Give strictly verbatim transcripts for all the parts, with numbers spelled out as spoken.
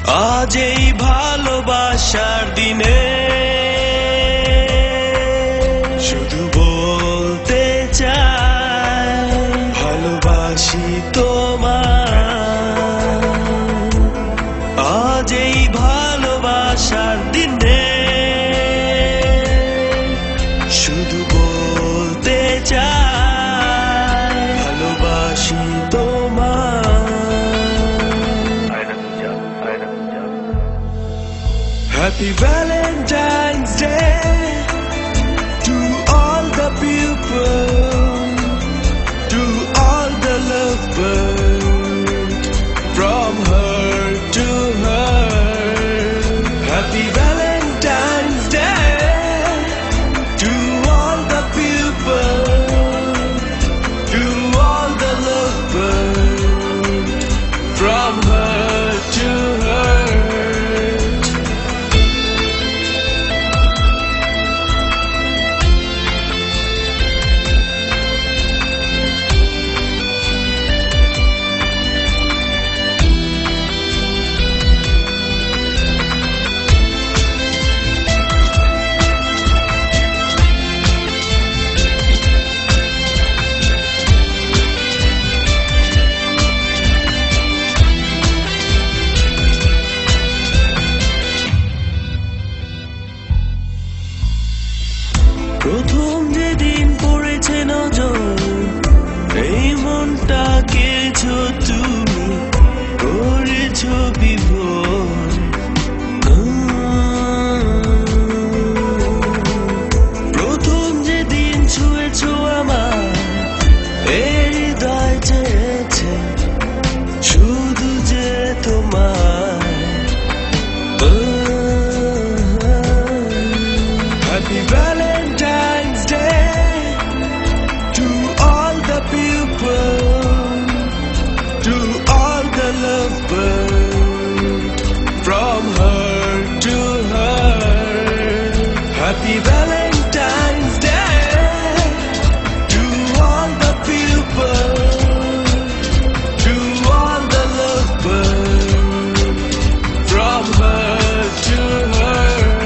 আজ এই ভালোবাসার দিনে শুধু বলতে চাই ভালোবাসি তোমায়। আজ এই ভালোবাসার দিনে শুধু বলতে চাই ভালোবাসি তোমায়। Happy Valentine's Day to all the people, to all the lovebirds, from her to her. Happy Valentine's Day to all the people, to all the lovebirds, from her to her. প্রথম যেদিন পড়েছে নজর এই মনটা কেছো তুমি করেছো বিভোর। প্রথম যেদিন ছুঁয়েছো আমার এই হৃদয় চেয়েছে শুধু যে তোমার। Happy Valentine's Day to all the people, to all the lovebirds, from her to her. Happy Valentine's Day to all the people, to all the lovebirds, from her to her.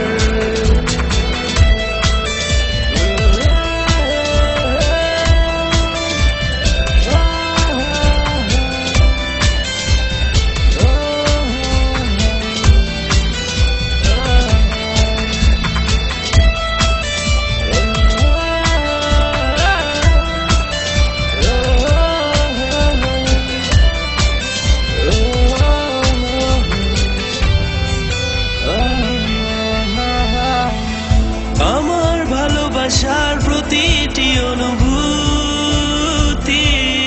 আমার ভালোবাসার প্রতিটি অনুভূতি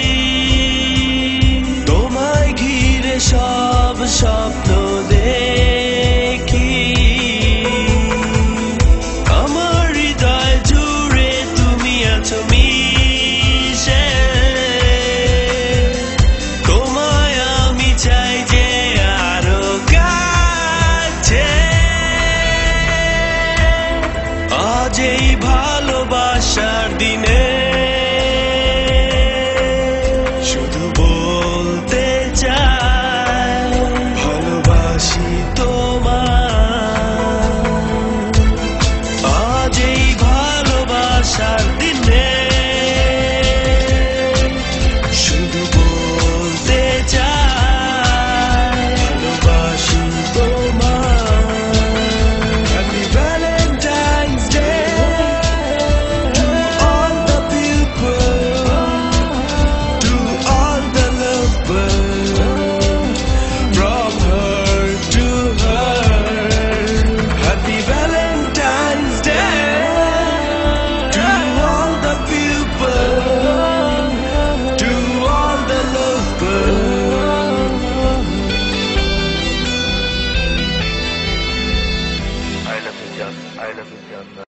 তোমায় ঘিরে সব স্বপ্ন দেখি। আমার হৃদয় জুড়ে তুমি আছো মিশে, তোমায় আমি চাই যে আরো কাছে। আজ এই ভালোবাসার দিনে শুধু বলতে চাই ভালোবাসি তোমায়। আজ এই ভালোবাসার দিনে শুধু বলতে চাই ভালোবাসি তোমায়। Happy Valentine's Day to all the people, to all the lovebirds, from her to her. Happy Valentine's Day to all the people, to all the lovebirds. I love you, John. I love you, John.